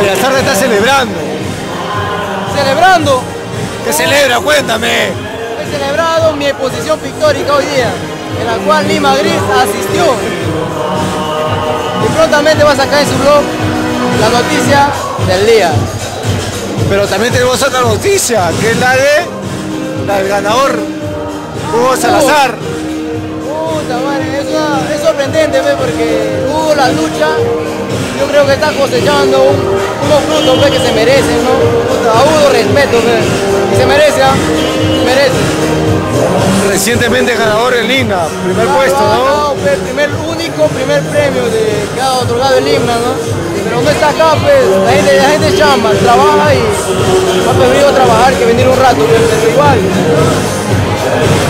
Bellasarte está celebrando. ¿Celebrando? ¿Qué celebra? Cuéntame. He celebrado mi exposición pictórica hoy día, en la cual Lima Gris asistió. Y prontamente va a sacar en su blog la noticia del día. Pero también tenemos otra noticia, que es la del ganador, Hugo Salazar. Puta madre, es sorprendente, ¿ve? Porque Hugo la lucha, yo creo que está cosechando unos frutos, ¿ve? Que se merecen, ¿no? Puta, a Hugo respeto, ¿ve? Y se merece, ¿ah? Merece. Recientemente ganador en Lima, primer puesto, ¿no? Primer premio que ha otorgado el Lima, ¿no? Pero no está acá, pues, la gente chamba, trabaja y ha preferido trabajar que venir un rato, pero igual.